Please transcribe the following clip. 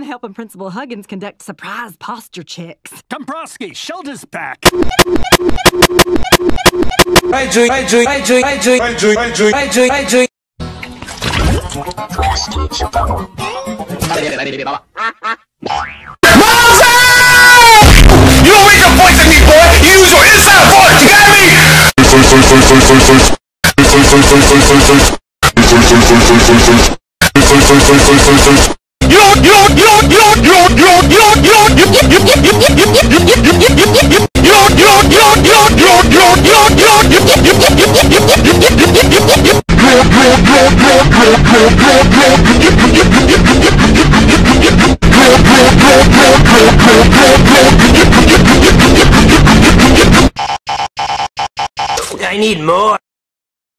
helping Principal Huggins conduct surprise posture checks. Dombrowski, shoulders back. Hey, G, hey, G, hey, G, hey, G, hey, G, hey, G, hey, G, hey, G. You don't raise your voice at me, boy! You use your inside voice, you got me? I need more.